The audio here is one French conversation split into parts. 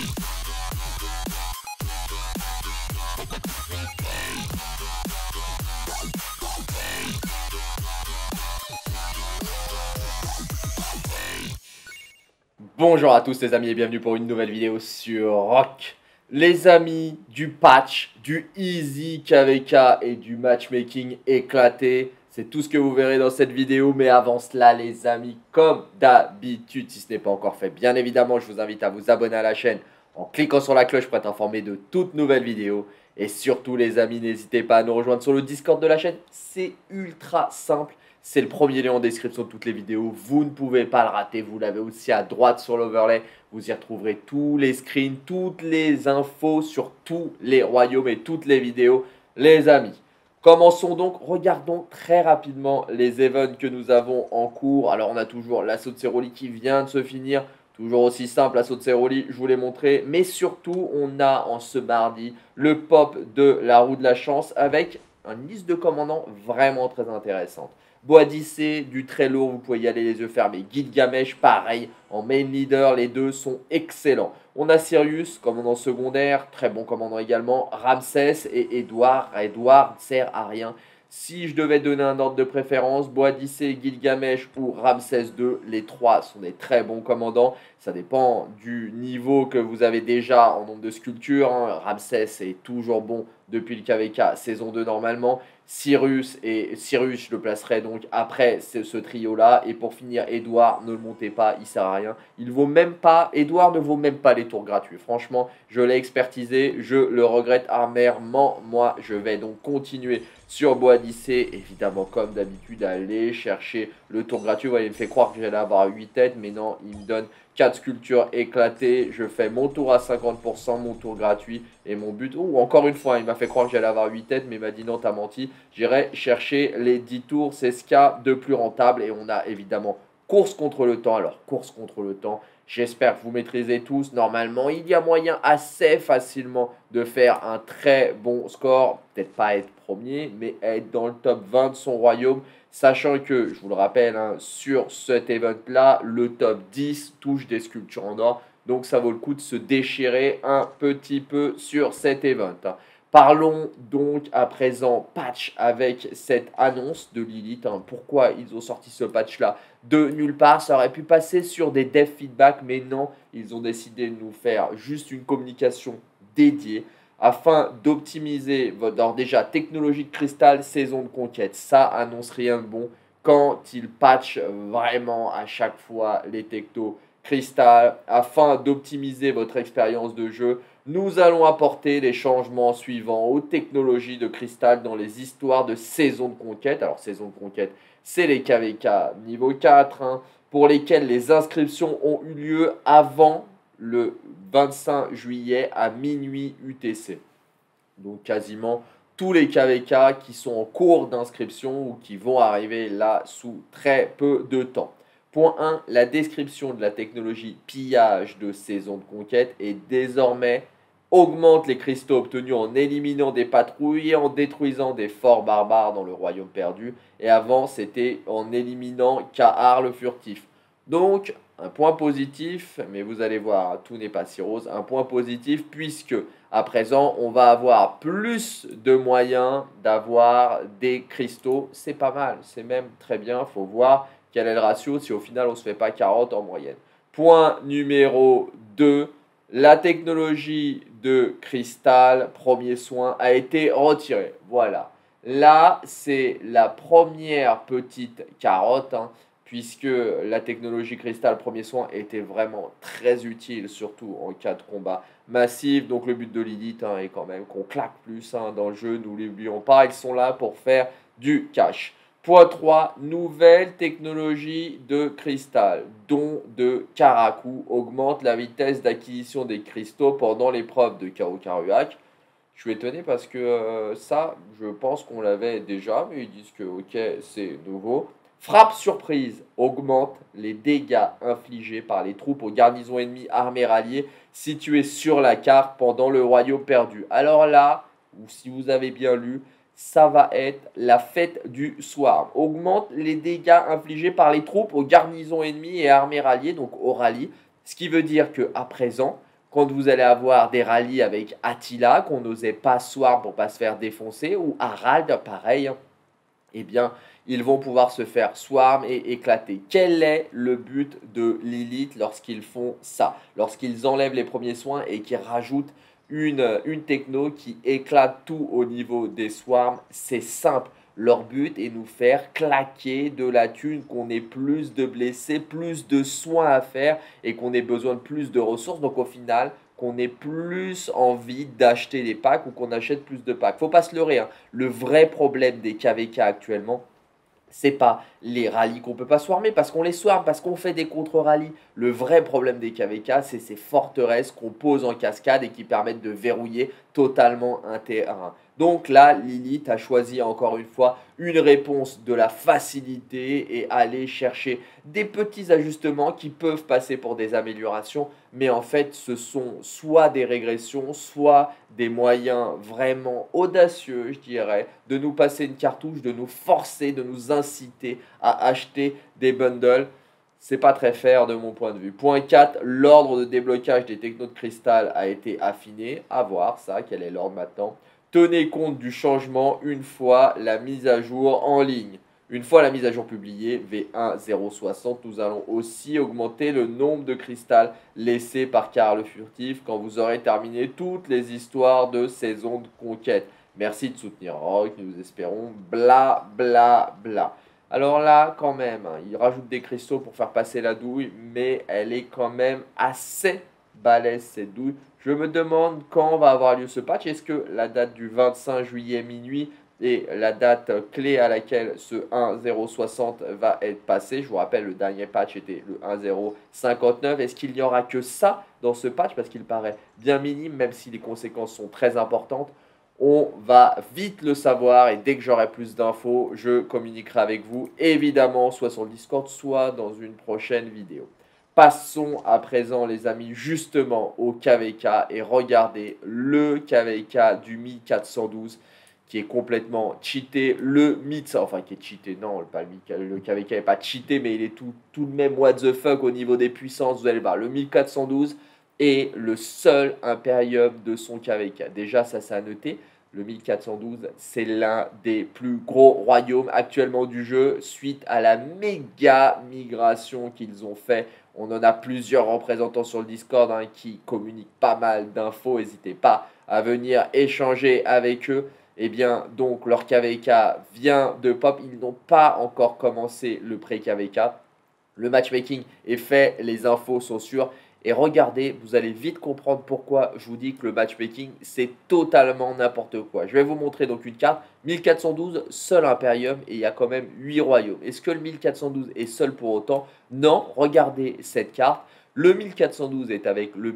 Bonjour à tous les amis et bienvenue pour une nouvelle vidéo sur Rock. Les amis, du patch, du easy KVK et du matchmaking éclaté, c'est tout ce que vous verrez dans cette vidéo. Mais avant cela les amis, comme d'habitude, si ce n'est pas encore fait, bien évidemment je vous invite à vous abonner à la chaîne en cliquant sur la cloche pour être informé de toutes nouvelles vidéos. Et surtout les amis, n'hésitez pas à nous rejoindre sur le Discord de la chaîne, c'est ultra simple. C'est le premier lien en description de toutes les vidéos. Vous ne pouvez pas le rater. Vous l'avez aussi à droite sur l'overlay. Vous y retrouverez tous les screens, toutes les infos sur tous les royaumes et toutes les vidéos. Les amis, commençons donc. Regardons très rapidement les events que nous avons en cours. Alors on a toujours l'assaut de Ceroli qui vient de se finir. Toujours aussi simple, l'assaut de Ceroli, je vous l'ai montré. Mais surtout, on a en ce mardi le pop de la roue de la chance avec une liste de commandants vraiment très intéressante. Boadicée, du très lourd, vous pouvez y aller les yeux fermés. Gilgamesh, pareil, en main leader, les deux sont excellents. On a Sirius, commandant secondaire, très bon commandant également. Ramsès et Edward. Edward ne sert à rien. Si je devais donner un ordre de préférence, Boadicée, Gilgamesh ou Ramsès II, les trois sont des très bons commandants. Ça dépend du niveau que vous avez déjà en nombre de sculptures. Ramsès est toujours bon depuis le KVK saison 2 normalement. Cyrus, je le placerai donc après ce trio-là. Et pour finir, Edward, ne le montez pas, il sert à rien. Il vaut même pas, Edward ne vaut même pas les tours gratuits. Franchement, je l'ai expertisé, je le regrette amèrement. Moi, je vais donc continuer sur Boadicée, évidemment comme d'habitude, aller chercher le tour gratuit. Vous voyez, il me fait croire que j'allais avoir 8 têtes, mais non, il me donne 4 sculptures éclatées. Je fais mon tour à 50%, mon tour gratuit et mon but. Ou encore une fois, il m'a fait croire que j'allais avoir 8 têtes, mais il m'a dit non, t'as menti. J'irai chercher les 10 tours, c'est ce qu'il y a de plus rentable. Et on a évidemment course contre le temps. Alors, course contre le temps, j'espère que vous maîtrisez tous. Normalement, il y a moyen assez facilement de faire un très bon score. Peut-être pas être premier, mais être dans le top 20 de son royaume. Sachant que, je vous le rappelle, sur cet event-là, le top 10 touche des sculptures en or. Donc, ça vaut le coup de se déchirer un petit peu sur cet event. Parlons donc à présent patch avec cette annonce de Lilith. Pourquoi ils ont sorti ce patch-là de nulle part? Ça aurait pu passer sur des dev feedback, mais non, ils ont décidé de nous faire juste une communication dédiée afin d'optimiser votre, alors déjà, technologie de cristal, saison de conquête. Ça annonce rien de bon quand ils patchent vraiment à chaque fois les technos cristal afin d'optimiser votre expérience de jeu. Nous allons apporter les changements suivants aux technologies de cristal dans les histoires de saison de conquête. Alors, saison de conquête, c'est les KVK niveau 4, pour lesquels les inscriptions ont eu lieu avant le 25 juillet à minuit UTC. Donc, quasiment tous les KVK qui sont en cours d'inscription ou qui vont arriver là sous très peu de temps. Point 1, la description de la technologie pillage de saison de conquête est désormais augmente les cristaux obtenus en éliminant des patrouilles et en détruisant des forts barbares dans le royaume perdu. Et avant, c'était en éliminant Kahar le furtif. Donc, un point positif, mais vous allez voir, tout n'est pas si rose. Un point positif puisque, à présent, on va avoir plus de moyens d'avoir des cristaux. C'est pas mal, c'est même très bien, il faut voir quel est le ratio si au final on ne se fait pas 40 en moyenne. Point numéro 2, la technologie de cristal, premier soin, a été retirée. Voilà. Là, c'est la première petite carotte, puisque la technologie cristal, premier soin, était vraiment très utile, surtout en cas de combat massif. Donc le but de Lilith est quand même qu'on claque plus dans le jeu, nous l'oublions pas, ils sont là pour faire du cash. Point 3, nouvelle technologie de cristal, don de Karakou, augmente la vitesse d'acquisition des cristaux pendant l'épreuve de Karukaruak. Je suis étonné parce que ça, je pense qu'on l'avait déjà, mais ils disent que ok, c'est nouveau. Frappe surprise, augmente les dégâts infligés par les troupes aux garnisons ennemies armées ralliées situées sur la carte pendant le royaume perdu. Alors là, ou si vous avez bien lu, ça va être la fête du soir. Augmente les dégâts infligés par les troupes aux garnisons ennemies et armées ralliées, donc au rallye. Ce qui veut dire qu'à présent, quand vous allez avoir des rallyes avec Attila, qu'on n'osait pas swarm pour pas se faire défoncer, ou Harald, pareil, hein, eh bien, ils vont pouvoir se faire swarm et éclater. Quel est le but de Lilith lorsqu'ils font ça? Lorsqu'ils enlèvent les premiers soins et qu'ils rajoutent une techno qui éclate tout au niveau des swarms, c'est simple. Leur but est nous faire claquer de la thune, qu'on ait plus de blessés, plus de soins à faire et qu'on ait besoin de plus de ressources. Donc au final, qu'on ait plus envie d'acheter des packs ou qu'on achète plus de packs. Faut pas se leurrer, hein. Le vrai problème des KVK actuellement, c'est pas les rallyes qu'on peut pas swarmer parce qu'on les swarme, parce qu'on fait des contre-rallyes. Le vrai problème des KVK, c'est ces forteresses qu'on pose en cascade et qui permettent de verrouiller totalement un terrain. Donc là, Lilith a choisi encore une fois une réponse de la facilité et aller chercher des petits ajustements qui peuvent passer pour des améliorations, mais en fait ce sont soit des régressions, soit des moyens vraiment audacieux, je dirais, de nous passer une cartouche, de nous forcer, de nous inciter à acheter des bundles. C'est pas très fair de mon point de vue. Point 4, l'ordre de déblocage des technos de cristal a été affiné. À voir ça, quel est l'ordre maintenant. Tenez compte du changement une fois la mise à jour en ligne. Une fois la mise à jour publiée, V1.0.60, nous allons aussi augmenter le nombre de cristals laissés par Karl le Furtif quand vous aurez terminé toutes les histoires de saison de conquête. Merci de soutenir Rock, nous espérons bla bla bla. Alors là, quand même, hein, il rajoute des cristaux pour faire passer la douille, mais elle est quand même assez balèze cette douille. Je me demande quand va avoir lieu ce patch. Est-ce que la date du 25 juillet minuit est la date clé à laquelle ce 1.0.60 va être passé? Je vous rappelle, le dernier patch était le 1.0.59. Est-ce qu'il n'y aura que ça dans ce patch? Parce qu'il paraît bien minime, même si les conséquences sont très importantes. On va vite le savoir et dès que j'aurai plus d'infos, je communiquerai avec vous, évidemment, soit sur le Discord, soit dans une prochaine vidéo. Passons à présent, les amis, justement au KVK et regardez le KVK du 1412 qui est complètement cheaté. Le mythe, enfin qui est cheaté, non, le KVK n'est pas cheaté, mais il est tout de même what the fuck au niveau des puissances. Vous allez voir, le 1412 est le seul Imperium de son KVK. Déjà, ça c'est à noter. Le 1412, c'est l'un des plus gros royaumes actuellement du jeu suite à la méga migration qu'ils ont fait. On en a plusieurs représentants sur le Discord hein, qui communiquent pas mal d'infos. N'hésitez pas à venir échanger avec eux. Eh bien, donc, leur KVK vient de pop. Ils n'ont pas encore commencé le pré-KVK. Le matchmaking est fait, les infos sont sûres. Et regardez, vous allez vite comprendre pourquoi je vous dis que le matchmaking, c'est totalement n'importe quoi. Je vais vous montrer donc une carte. 1412, seul Imperium, et il y a quand même 8 royaumes. Est-ce que le 1412 est seul pour autant? Non, regardez cette carte. Le 1412 est avec le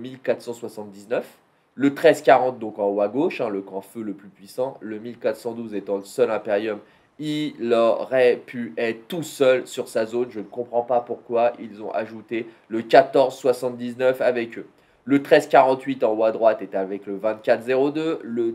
1479. Le 1340, donc en haut à gauche, hein, le camp feu le plus puissant. Le 1412 étant le seul Imperium, il aurait pu être tout seul sur sa zone. Je ne comprends pas pourquoi ils ont ajouté le 1479 avec eux. Le 1348 en haut à droite est avec le 2402. Le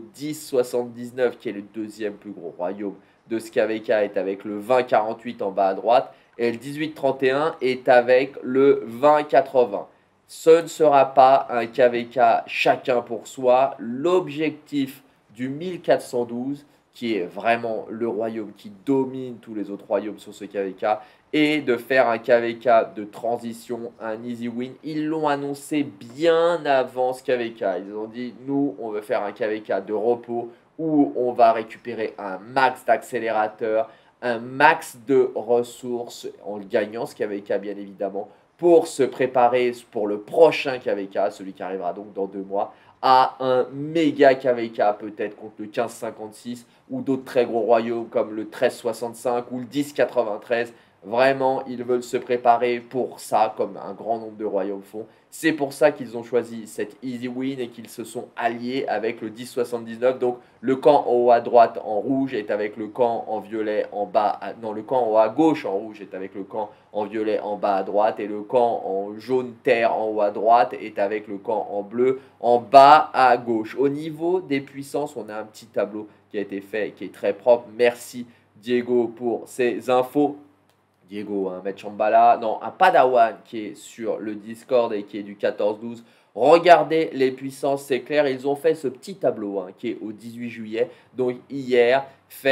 1079 qui est le deuxième plus gros royaume de ce KVK est avec le 2048 en bas à droite. Et le 1831 est avec le 2080. Ce ne sera pas un KVK chacun pour soi. L'objectif du 1412 qui est vraiment le royaume qui domine tous les autres royaumes sur ce KVK, et de faire un KVK de transition, un easy win. Ils l'ont annoncé bien avant ce KVK. Ils ont dit, nous, on veut faire un KVK de repos où on va récupérer un max d'accélérateur, un max de ressources en gagnant ce KVK bien évidemment, pour se préparer pour le prochain KVK, celui qui arrivera donc dans 2 mois, à un méga KVK peut-être contre le 1556 ou d'autres très gros royaumes comme le 1365 ou le 1093. Vraiment, ils veulent se préparer pour ça, comme un grand nombre de royaumes font. C'est pour ça qu'ils ont choisi cette easy win et qu'ils se sont alliés avec le 1079. Donc, le camp en haut à droite en rouge est avec le camp en violet en bas. Non, le camp en haut à gauche en rouge est avec le camp en violet en bas à droite. Et le camp en jaune terre en haut à droite est avec le camp en bleu en bas à gauche. Au niveau des puissances, on a un petit tableau qui a été fait, qui est très propre. Merci Diego pour ces infos. Diego, un Maître Shambhala, non, un Padawan qui est sur le Discord et qui est du 14-12. Regardez les puissances, c'est clair, ils ont fait ce petit tableau qui est au 18 juillet, donc hier,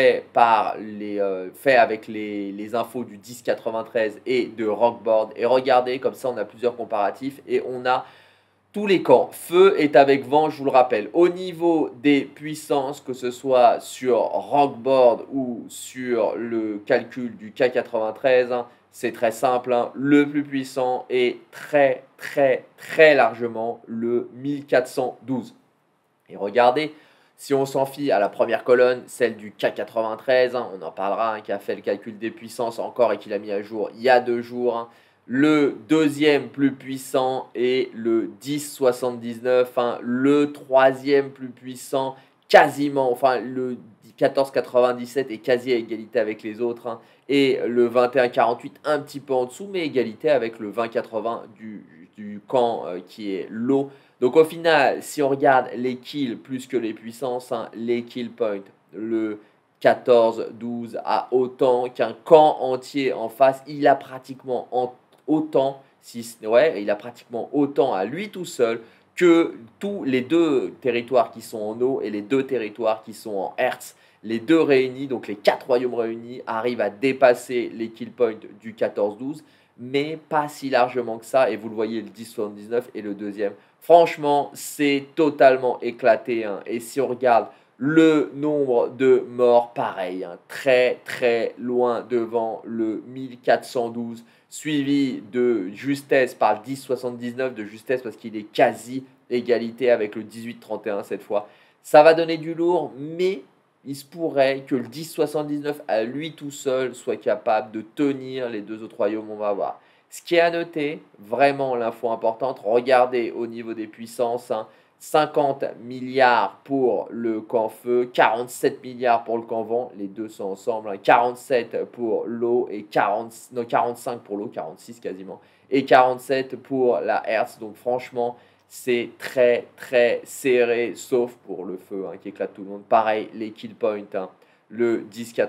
fait avec les infos du 1093 et de Rockboard. Et regardez, comme ça on a plusieurs comparatifs et on a tous les camps. Feu est avec vent, je vous le rappelle. Au niveau des puissances, que ce soit sur Rockboard ou sur le calcul du K93, c'est très simple. Le plus puissant est très, très, très largement le 1412. Et regardez, si on s'en fie à la première colonne, celle du K93, on en parlera, qui a fait le calcul des puissances encore et qui l'a mis à jour il y a 2 jours. Le deuxième plus puissant est le 1079, le troisième plus puissant quasiment, le 1497 est quasi à égalité avec les autres, et le 2148 un petit peu en dessous, mais égalité avec le 2080 du camp qui est low. Donc au final, si on regarde les kills plus que les puissances, les kill points, le 14-12 a autant qu'un camp entier en face, il a pratiquement autant, il a pratiquement autant à lui tout seul que tous les 2 territoires qui sont en eau et les 2 territoires qui sont en hertz. Les 2 réunis, donc les 4 royaumes réunis, arrivent à dépasser les kill points du 14-12, mais pas si largement que ça. Et vous le voyez, le 10-79 est le deuxième. Franchement, c'est totalement éclaté. Et si on regarde le nombre de morts, pareil, très très loin devant le 1412, suivi de justesse par le 1079, de justesse parce qu'il est quasi égalité avec le 1831 cette fois. Ça va donner du lourd, mais il se pourrait que le 1079 à lui tout seul soit capable de tenir les 2 autres royaumes, on va voir. Ce qui est à noter, vraiment l'info importante, regardez au niveau des puissances, 50 milliards pour le camp feu, 47 milliards pour le camp vent, les deux sont ensemble, 47 pour l'eau et 45 pour l'eau, 46 quasiment, et 47 pour la hertz. Donc franchement, c'est très très serré, sauf pour le feu qui éclate tout le monde. Pareil, les kill points, le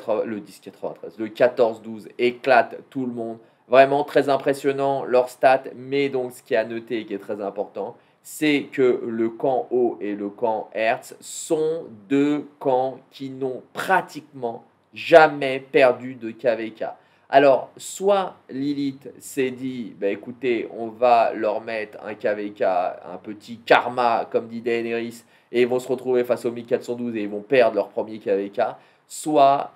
1093, le 14-12 éclate tout le monde. Vraiment très impressionnant leur stat, mais donc ce qui est à noter et qui est très important, c'est que le camp O et le camp Hertz sont 2 camps qui n'ont pratiquement jamais perdu de KVK. Alors, soit Lilith s'est dit, bah écoutez, on va leur mettre un KVK, un petit karma, comme dit Daenerys, et ils vont se retrouver face au 1412 et ils vont perdre leur premier KVK, soit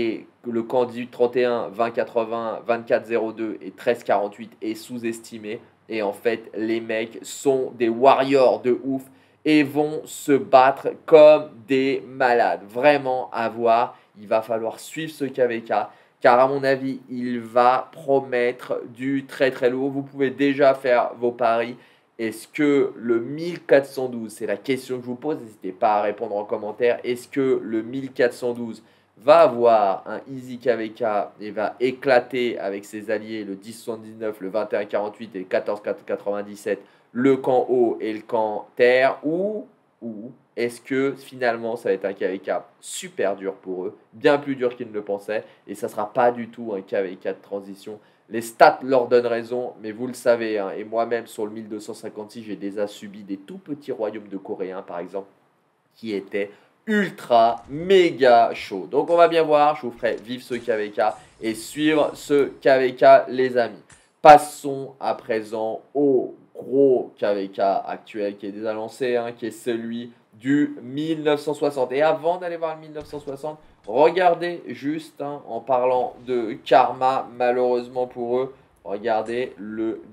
le camp 1831, 2080, 2402 et 1348 est sous-estimé. Et en fait, les mecs sont des warriors de ouf et vont se battre comme des malades. Vraiment à voir. Il va falloir suivre ce KVK. Car à mon avis, il va promettre du très très lourd. Vous pouvez déjà faire vos paris. Est-ce que le 1412, c'est la question que je vous pose, n'hésitez pas à répondre en commentaire. Est-ce que le 1412 va avoir un easy KVK et va éclater avec ses alliés le 1079, le 2148 et le 1497, le camp eau et le camp terre, ou est-ce que finalement ça va être un KVK super dur pour eux, bien plus dur qu'ils ne le pensaient, et ça ne sera pas du tout un KVK de transition. Les stats leur donnent raison, mais vous le savez, et moi-même sur le 1256, j'ai déjà subi des tout petits royaumes de Coréens par exemple, qui étaient ultra méga chaud. Donc on va bien voir, je vous ferai vivre ce KVK et suivre ce KVK les amis. Passons à présent au gros KVK actuel qui est déjà lancé, qui est celui du 1960. Et avant d'aller voir le 1960, regardez juste en parlant de karma, malheureusement pour eux, regardez le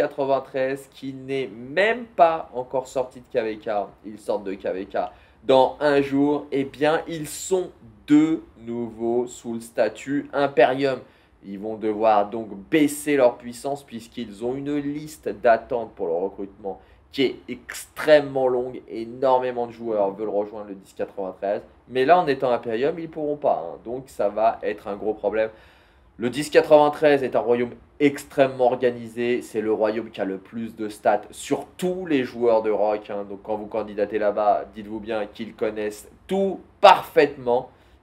1093 qui n'est même pas encore sorti de KVK. Ils sortent de KVK dans un jour. Eh bien, ils sont de nouveau sous le statut Imperium. Ils vont devoir donc baisser leur puissance puisqu'ils ont une liste d'attente pour le recrutement qui est extrêmement longue. Énormément de joueurs veulent rejoindre le 1093. Mais là, en étant Imperium, ils ne pourront pas. Donc, ça va être un gros problème. Le 1093 est un royaume extrêmement organisé. C'est le royaume qui a le plus de stats sur tous les joueurs de Rock. Donc quand vous candidatez là-bas, dites-vous bien qu'ils connaissent tout parfaitement.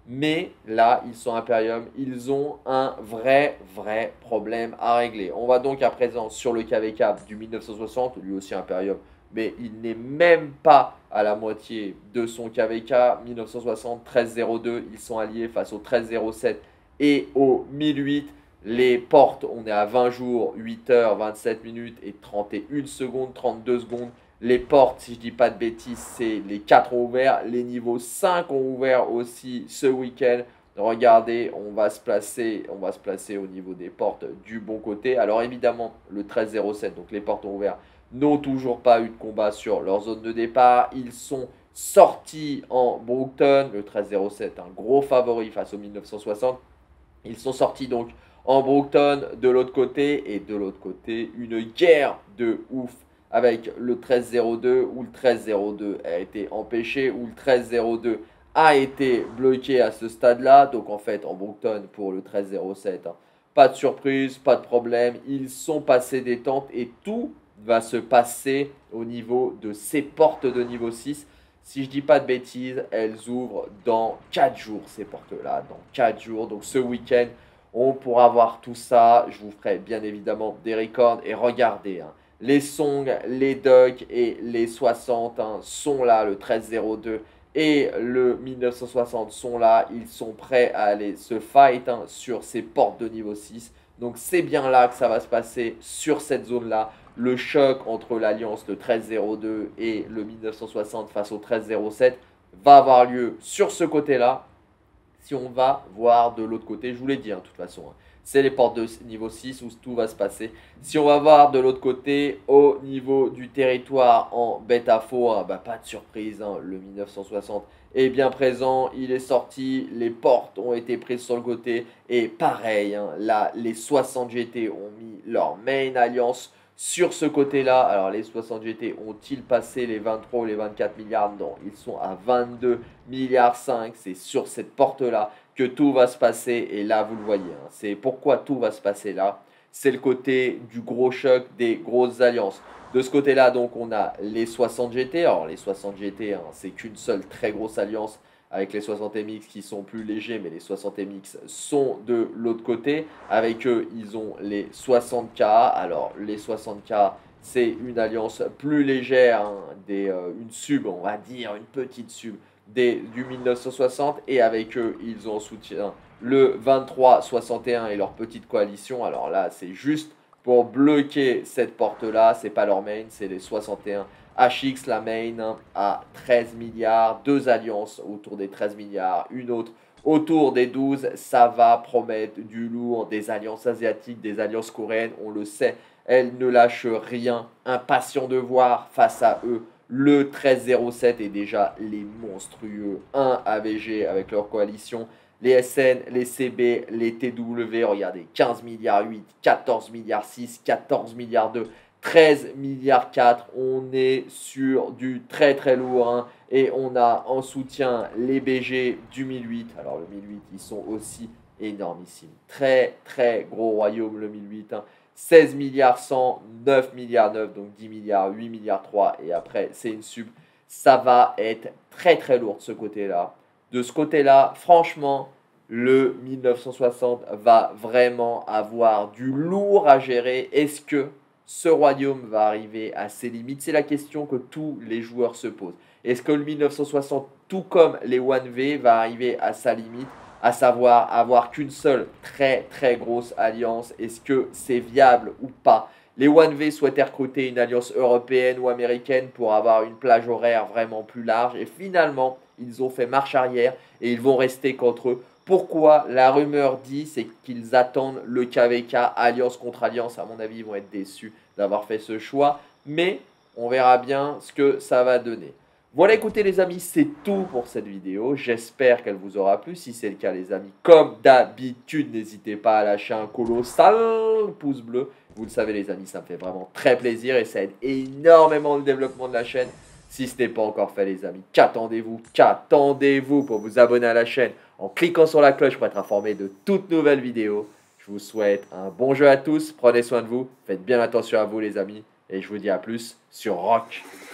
Mais là, ils sont Imperium, ils ont un vrai problème à régler. On va donc à présent sur le KVK du 1960, lui aussi Imperium, mais il n'est même pas à la moitié de son KVK. 1960, 1302, ils sont alliés face au 1307 et au 1008. Les portes, on est à 20 jours, 8 heures, 27 minutes et 31 secondes, 32 secondes. Les portes, si je dis pas de bêtises, c'est les 4 ont ouvert. Les niveaux 5 ont ouvert aussi ce week-end. Regardez, on va se placer au niveau des portes du bon côté. Alors évidemment, le 13-07, donc les portes ont ouvert, n'ont toujours pas eu de combat sur leur zone de départ. Ils sont sortis en Brookton, le 13-07, un gros favori face au 1960. Ils sont sortis donc en Brookton de l'autre côté, et de l'autre côté, une guerre de ouf avec le 13-02 où le 13-02 a été empêché, où le 13-02 a été bloqué à ce stade-là. Donc en fait, en Brookton pour le 13-07, hein, pas de surprise, pas de problème. Ils sont passés des tentes et tout va se passer au niveau de ces portes de niveau 6. Si je dis pas de bêtises, elles ouvrent dans 4 jours, ces portes-là, dans 4 jours. Donc ce week-end, on pourra voir tout ça. Je vous ferai bien évidemment des records. Et regardez, hein, les Song, les Duck et les 60 hein, sont là, le 13-02 et le 1960 sont là. Ils sont prêts à aller se fight hein, sur ces portes de niveau 6. Donc c'est bien là que ça va se passer, sur cette zone-là. Le choc entre l'alliance le 13-02 et le 1960 face au 13-07 va avoir lieu sur ce côté-là. Si on va voir de l'autre côté, je vous l'ai dit, hein, de toute façon, hein, c'est les portes de niveau 6 où tout va se passer. Si on va voir de l'autre côté, au niveau du territoire en bêta-faux, hein, bah, pas de surprise, hein, le 1960 est bien présent, il est sorti, les portes ont été prises sur le côté, et pareil, hein, là, les 60 GT ont mis leur main alliance sur ce côté-là. Alors les 60 GT ont-ils passé les 23 ou les 24 milliards? Non, ils sont à 22 milliards 5. C'est sur cette porte-là que tout va se passer. Et là, vous le voyez, hein, c'est pourquoi tout va se passer là. C'est le côté du gros choc des grosses alliances. De ce côté-là, donc, on a les 60 GT. Alors les 60 GT, hein, c'est qu'une seule très grosse alliance, avec les 60MX qui sont plus légers, mais les 60MX sont de l'autre côté. Avec eux, ils ont les 60K. Alors, les 60K, c'est une alliance plus légère, hein, une sub, on va dire, une petite sub du 1960. Et avec eux, ils ont en soutien le 23-61 et leur petite coalition. Alors là, c'est juste pour bloquer cette porte-là. C'est pas leur main, c'est les 61. HX, la main, hein, à 13 milliards, deux alliances autour des 13 milliards, une autre autour des 12, ça va promettre du lourd, des alliances asiatiques, des alliances coréennes, on le sait, elles ne lâchent rien, impatient de voir face à eux. Le 1307 est déjà les monstrueux 1 AVG avec leur coalition. Les SN, les CB, les TW, regardez, 15 milliards 8, 14 milliards 6, 14 milliards 2, 13 milliards 4, on est sur du très lourd, hein, et on a en soutien les BG du 1008. Alors le 1008, ils sont aussi énormissimes, très gros royaume le 1008, hein. 16 milliards 100, 9 milliards 9, donc 10 milliards, 8 milliards 3, et après c'est une sub. Ça va être très lourd de ce côté-là. De ce côté-là, franchement, le 1960 va vraiment avoir du lourd à gérer. Est-ce que ce royaume va arriver à ses limites? C'est la question que tous les joueurs se posent. Est-ce que le 1960, tout comme les 1V, va arriver à sa limite, à savoir avoir qu'une seule très grosse alliance? Est-ce que c'est viable ou pas? Les 1V souhaitaient recruter une alliance européenne ou américaine pour avoir une plage horaire vraiment plus large, et finalement, ils ont fait marche arrière et ils vont rester contre eux. Pourquoi? La rumeur dit, c'est qu'ils attendent le KVK alliance contre alliance. À mon avis, ils vont être déçus d'avoir fait ce choix, mais on verra bien ce que ça va donner. Voilà, écoutez les amis, c'est tout pour cette vidéo. J'espère qu'elle vous aura plu. Si c'est le cas les amis, comme d'habitude, n'hésitez pas à lâcher un colossal pouce bleu. Vous le savez les amis, ça me fait vraiment très plaisir et ça aide énormément le développement de la chaîne. Si ce n'est pas encore fait les amis, qu'attendez-vous pour vous abonner à la chaîne en cliquant sur la cloche pour être informé de toutes nouvelles vidéos. Je vous souhaite un bon jeu à tous, prenez soin de vous, faites bien attention à vous les amis, et je vous dis à plus sur Rock.